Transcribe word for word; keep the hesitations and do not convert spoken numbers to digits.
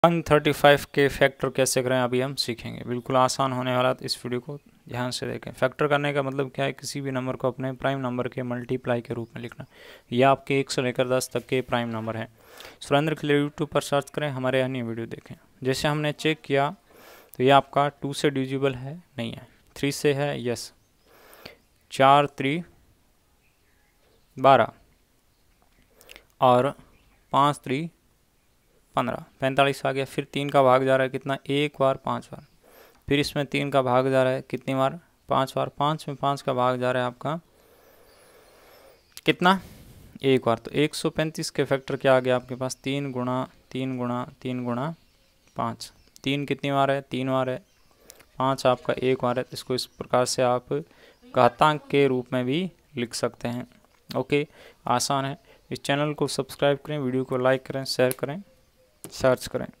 One thirty five के factor कैसे करें अभी हम सीखेंगे। बिल्कुल आसान होने वाला, तो इस वीडियो को ध्यान से देखें। फैक्टर करने का मतलब क्या है, किसी भी नंबर को अपने प्राइम नंबर के मल्टीप्लाई के रूप में लिखना। यह आपके एक से लेकर दस तक के प्राइम नंबर हैं। सुरेंद्र के लिए यूट्यूब पर सर्च करें, हमारे अन्य वीडियो देखें। जैसे हमने चेक किया तो ये आपका टू से डिविजिबल है, नहीं है। थ्री से है, यस। चार त्री बारह और पाँच त्री पंद्रह, पैंतालीस आ गया। फिर तीन का भाग जा रहा है कितना, एक बार पाँच बार। फिर इसमें तीन का भाग जा रहा है कितनी बार, पाँच बार। पाँच में पाँच का भाग जा रहा है आपका कितना, एक बार। तो एक सौ पैंतीस के फैक्टर क्या आ गया आपके पास, तीन गुणा तीन गुणा तीन गुणा पाँच। तीन कितनी बार है, तीन बार है। पाँच आपका एक बार है। इसको इस प्रकार से आप घातांक के रूप में भी लिख सकते हैं। ओके, आसान है। इस चैनल को सब्सक्राइब करें, वीडियो को लाइक करें, शेयर करें, सर्च करें।